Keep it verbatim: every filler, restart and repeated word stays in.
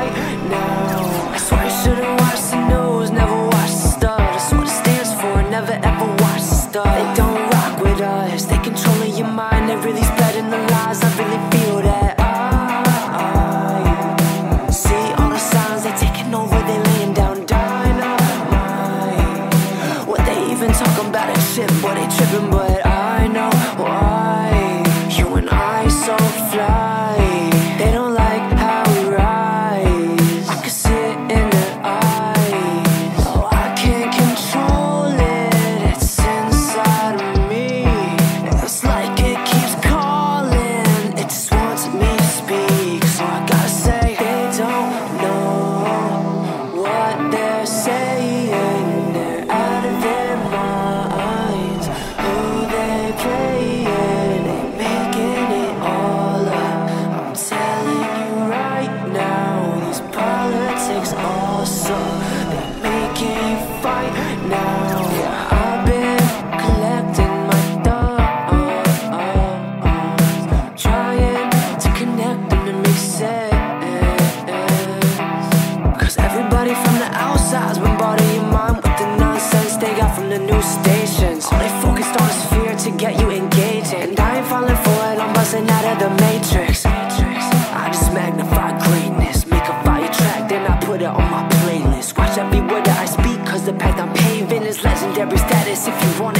right now. I swear I should've watched the news, never watched the stuff. That's what it stands for, never ever watch the stuff. They don't rock with us, they controlling your mind. They really spreading the lies, I really feel that. I see all the signs, they taking over, they laying down dynamite. What they even talking about that shit, boy, they tripping, but I know why. You and I so fly, they don't like how we rise. I can see it in their eyes. Oh, I can't control it, it's inside of me. It's like it keeps calling, it just wants me to speak. So I gotta say, they don't know what they're saying. They're out of their minds. Who they playing, they making it all up. I'm telling you right now, these politics also, they're making you fight now. Yeah, I've been collecting my thoughts, trying to connect them to make sense. Cause everybody from the outside's been bothering your mind with the nonsense they got from the news stations. All they focused on is fear to get you engaged, and I ain't falling for it, I'm busting out of the matrix. I just magnify greatness, make a fire track, then I put it on my playlist. Watch every word that I speak, cause the path I'm paving is legendary status. If you want it